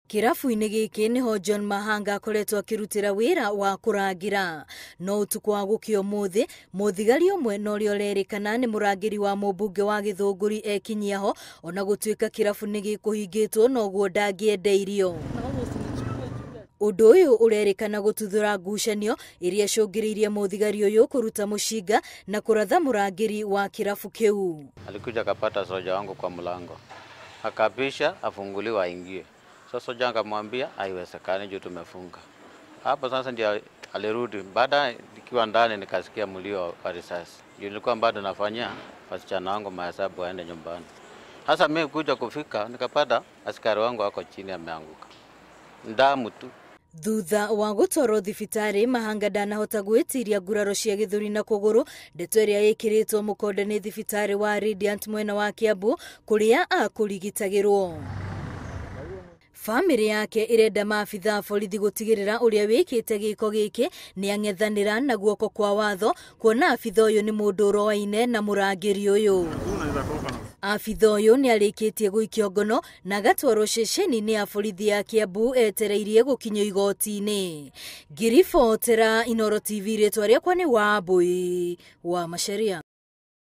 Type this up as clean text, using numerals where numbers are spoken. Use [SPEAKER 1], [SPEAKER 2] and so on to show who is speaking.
[SPEAKER 1] Kĩrabu-inĩ gĩkĩ niho John Mahanga akoretwo akĩrutĩra wĩra wa kũrangĩra. No ũtukũ wa gũkĩa ũmũthĩ, mũthigari ũmwe na ũrĩa ũrerĩkana nĩ mũrangĩri wa mũmbunge wa Gĩthũngũri ekinyia ho, ona gũtuĩka kĩrabu nĩ gĩkũhingĩtwo noguo ndangĩendeirio. Ũndũ ũyũ ũrerĩkana gũtuthũra ngucanio iria icũngĩrĩirie mũthigari ũyũ kũruta mũcinga na kũratha mũrangĩri wa kĩrabu kĩu.
[SPEAKER 2] Alikuja akapata soja wangu kwa mlango, akapisha afunguliwe aingie. Sasa soja akamwambia haiwezekani juu tumefunga. Hapo sasa ndio alirudi. Baada nikiwa ndani nikasikia mlio wa risasi. Nilikuwa bado nafanya wasichana wangu mahesabu waende nyumbani. Sasa mimi kuja kufika nikapata askari wangu wako chini ameanguka. Ndamu tu.
[SPEAKER 1] Thutha wa gũtwarwo thibitarĩ, Mahanga ndanahota gwĩtiria nguraro cia gĩthũri na kũgũrũ, ndeto ĩrĩa ĩkĩrĩtwo mũkonde nĩ thibitarĩ wa Radiant mwena wa Kiambu kũrĩa akũrigitagĩrwo. Famĩlĩ yake ĩrenda maabitha a borithi gũtigĩrĩra ũrĩa wĩkĩte gĩko gĩkĩ nĩ ang'ethanĩra na guoko kwa watho, kuona abitha ũyũ nĩ mũndũ ũroaine na mũrangĩri ũyũ. Abitha ũyũ nĩ arĩkĩtie gũikio ngono na agatwarwo ceceni-inĩ ya borithi ya Kiambu etereirie gũkinyio igoti-inĩ. Ngiribotera Inooro TV, rĩtwa rĩakwa nĩ Wambui wa Macharia.